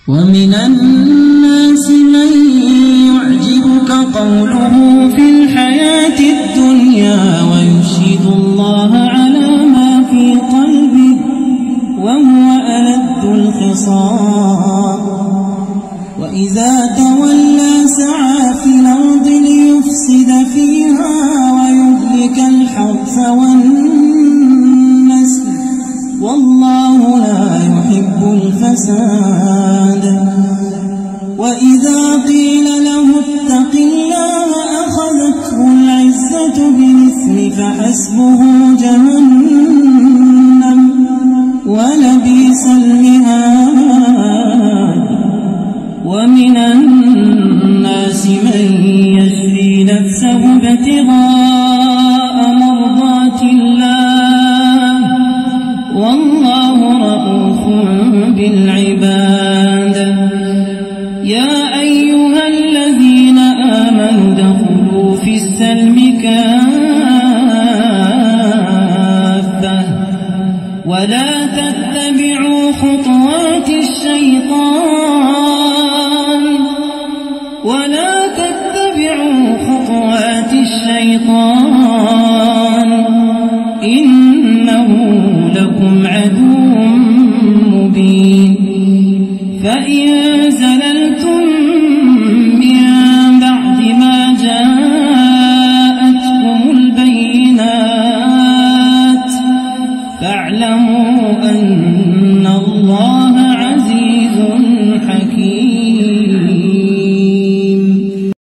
ومن الناس من يعجبك قوله في الحياة الدنيا ويشهد الله على ما في قلبه وهو ألد الخصام وإذا تولى سعى في الأرض ليفسد فيها ويهلك الحرث والنسل والله لا يحب الفساد. وإذا قيل له اتق الله أخذته العزة بالإثم فحسبه جهنم ولبئس المهاد. ومن الناس من يشري نفسه ابتغاء مرضات الله والله رؤوف بالعباد. يا أيها الذين آمنوا ادخلوا في السلم كافة ولا تتبعوا خطوات الشيطان